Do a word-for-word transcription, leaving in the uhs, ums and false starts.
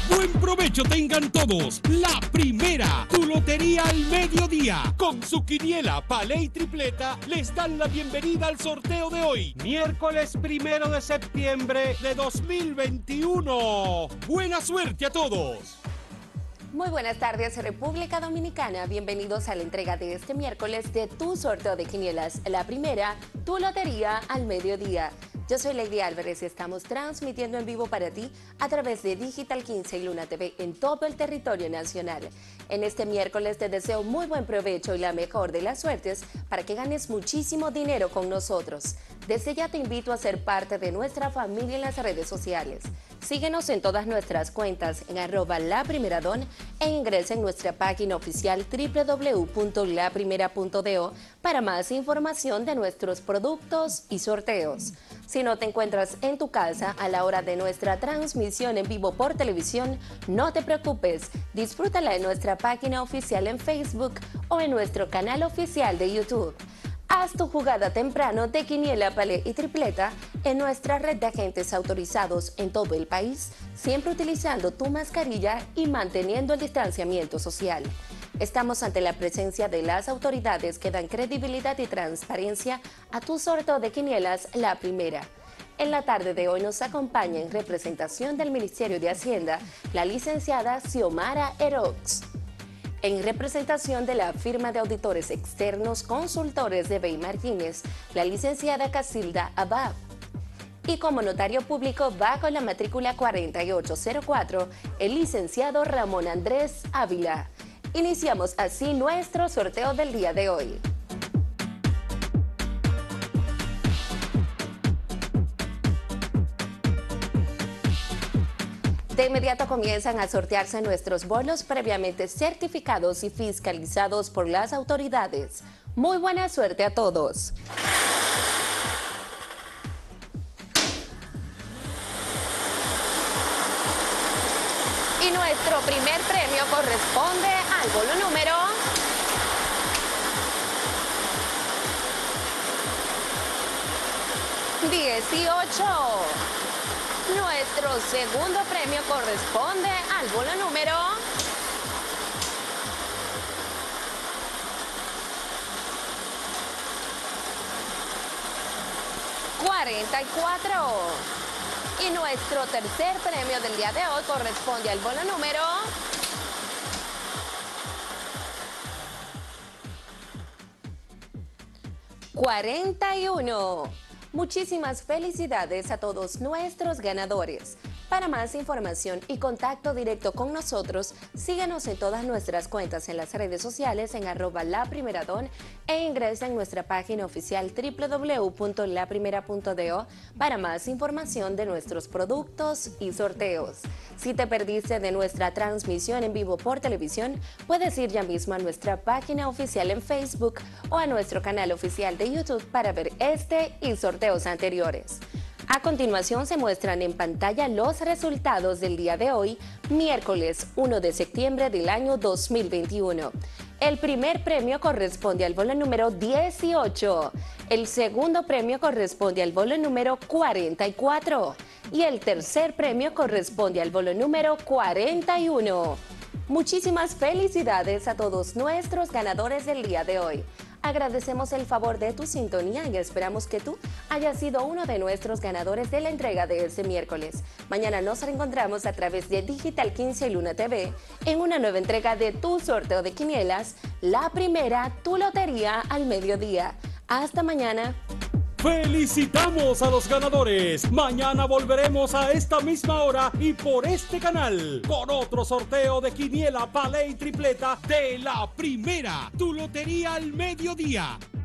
Buen provecho tengan todos. La Primera, tu lotería al mediodía. Con su quiniela, palé y tripleta, les dan la bienvenida al sorteo de hoy, miércoles primero de septiembre de dos mil veintiuno. Buena suerte a todos. Muy buenas tardes, República Dominicana. Bienvenidos a la entrega de este miércoles de tu sorteo de quinielas. La Primera, tu lotería al mediodía. Yo soy Lady Álvarez y estamos transmitiendo en vivo para ti a través de Digital quince y Luna T V en todo el territorio nacional. En este miércoles te deseo muy buen provecho y la mejor de las suertes para que ganes muchísimo dinero con nosotros. Desde ya te invito a ser parte de nuestra familia en las redes sociales. Síguenos en todas nuestras cuentas en arroba laprimeradón e ingresa en nuestra página oficial w w w punto la primera punto do para más información de nuestros productos y sorteos. Si no te encuentras en tu casa a la hora de nuestra transmisión en vivo por televisión, no te preocupes, disfrútala en nuestra página oficial en Facebook o en nuestro canal oficial de YouTube. Haz tu jugada temprano de quiniela, palé y tripleta en nuestra red de agentes autorizados en todo el país, siempre utilizando tu mascarilla y manteniendo el distanciamiento social. Estamos ante la presencia de las autoridades que dan credibilidad y transparencia a tu sorteo de quinielas La Primera. En la tarde de hoy nos acompaña en representación del Ministerio de Hacienda la licenciada Xiomara Erox. En representación de la firma de auditores externos consultores de Bey Martínez, la licenciada Casilda Abab. Y como notario público bajo la matrícula cuarenta y ocho cero cuatro, el licenciado Ramón Andrés Ávila. Iniciamos así nuestro sorteo del día de hoy. De inmediato comienzan a sortearse nuestros bonos previamente certificados y fiscalizados por las autoridades. Muy buena suerte a todos. Y nuestro primer premio corresponde al bono número dieciocho. Nuestro segundo premio corresponde al bono número cuarenta y cuatro. Y nuestro tercer premio del día de hoy corresponde al bono número cuarenta y uno. Muchísimas felicidades a todos nuestros ganadores. Para más información y contacto directo con nosotros, síguenos en todas nuestras cuentas en las redes sociales en arroba laprimeradón e ingresa en nuestra página oficial w w w punto la primera punto do para más información de nuestros productos y sorteos. Si te perdiste de nuestra transmisión en vivo por televisión, puedes ir ya mismo a nuestra página oficial en Facebook o a nuestro canal oficial de YouTube para ver este y sorteos anteriores. A continuación se muestran en pantalla los resultados del día de hoy, miércoles primero de septiembre del año dos mil veintiuno. El primer premio corresponde al bono número dieciocho, el segundo premio corresponde al bono número cuarenta y cuatro y el tercer premio corresponde al bono número cuarenta y uno. Muchísimas felicidades a todos nuestros ganadores del día de hoy. Agradecemos el favor de tu sintonía y esperamos que tú hayas sido uno de nuestros ganadores de la entrega de este miércoles. Mañana nos reencontramos a través de Digital quince y Luna T V en una nueva entrega de tu sorteo de quinielas, La Primera, tu lotería al mediodía. Hasta mañana. ¡Felicitamos a los ganadores! Mañana volveremos a esta misma hora y por este canal con otro sorteo de quiniela, palé y tripleta de La Primera, tu lotería al mediodía.